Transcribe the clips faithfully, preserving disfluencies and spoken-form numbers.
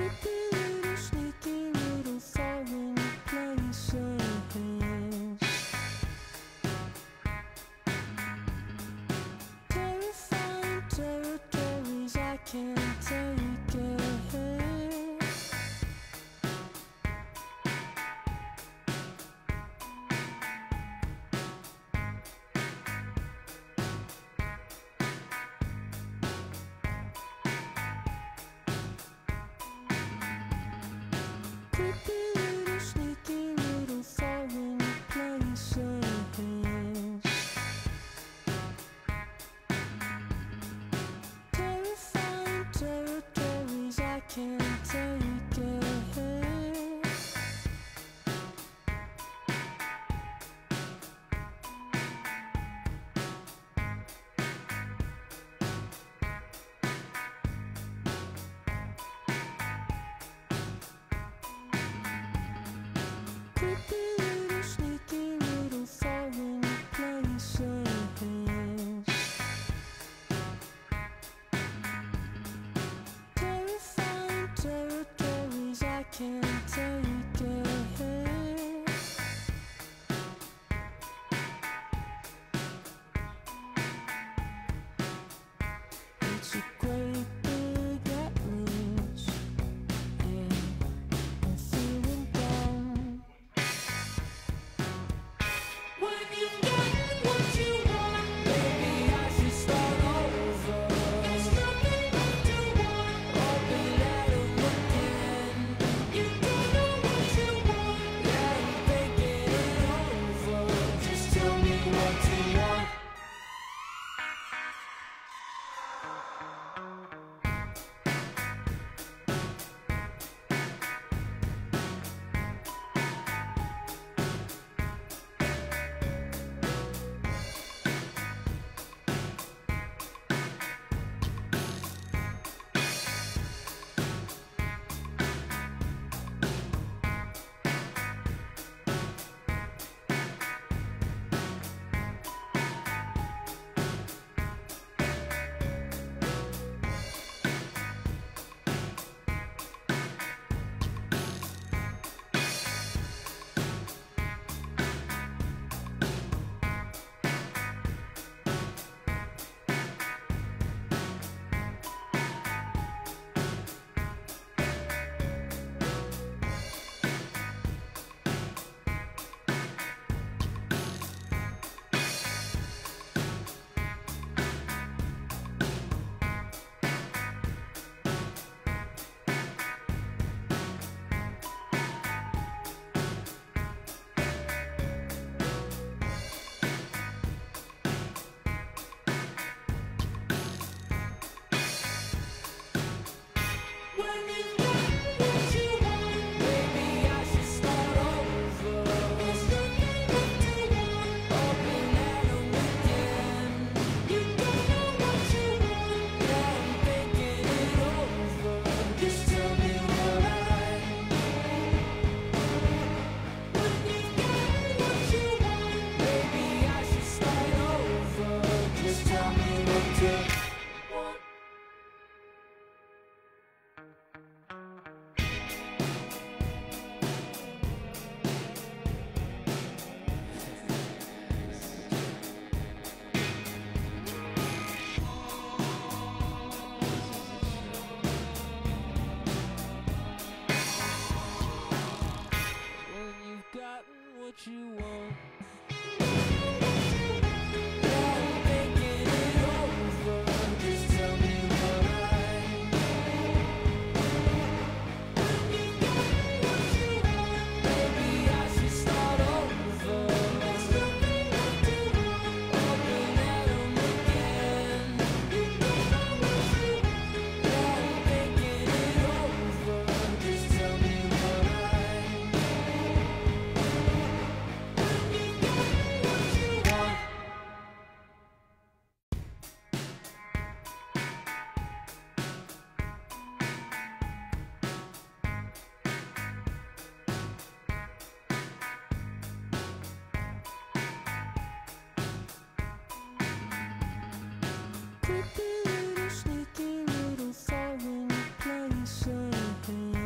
Creepy little sneaky little foreign places. Terrifying territories I can't take it. Creepy little sneaky little foreign places. Terrifying territories I can't take it. Creepy little sneaky little foreign places. Terrifying territories I can't take it. It's a great big Atlas, and I'm feeling down. When you've gotten what you want, maybe I should start over. There's nothing left to want, open that up again. You don't know what you want, yeah, I'm thinking it over. Just tell me what you want. When you've gotten what you want, maybe I should start over. There's nothing left to want, open that up again. You don't know what you want, yeah, I'm thinking it over. Just tell me what I. When you've gotten what you want, maybe I should start over. Just tell me what to want. When you've gotten what you want, yeah, I'm thinking it over. Just tell me what I. When you've gotten what you want, maybe I should start over. There's nothing left to want, open that up again. You don't know what you want, yeah, I'm thinking it over. Just tell me what I. Creepy little sneaky little foreign places.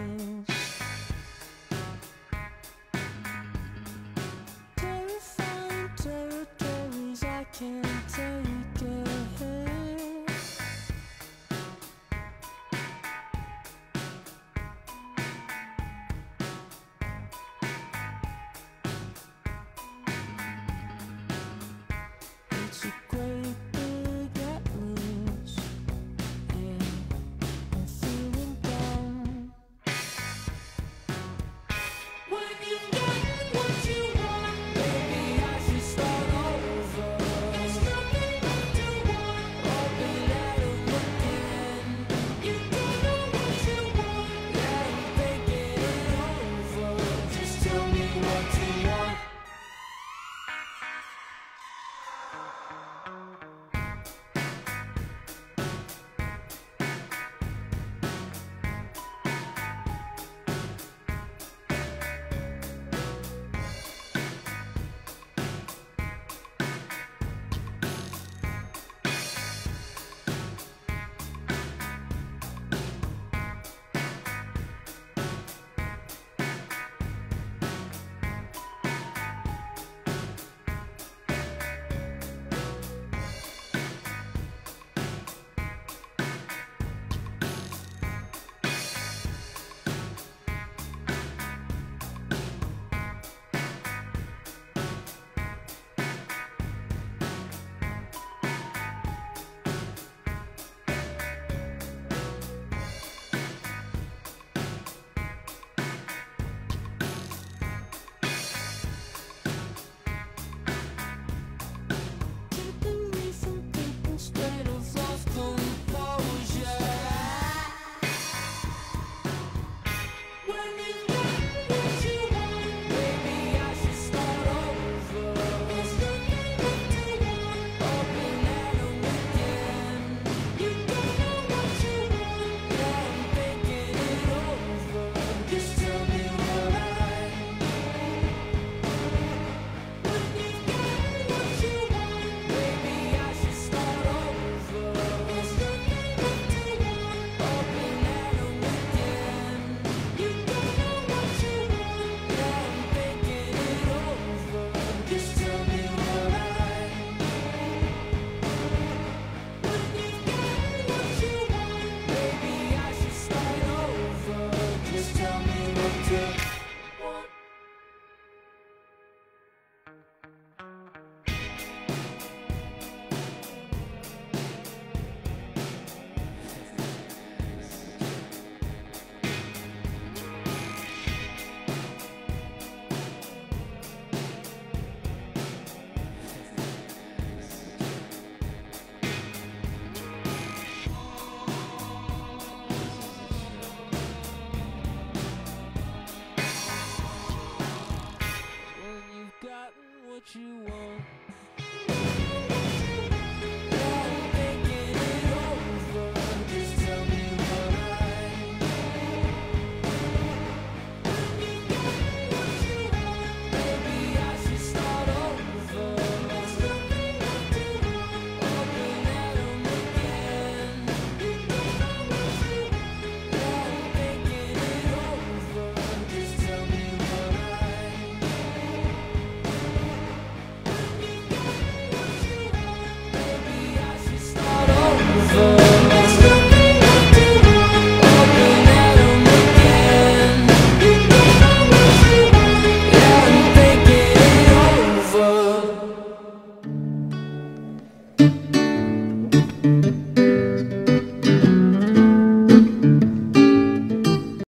what you want.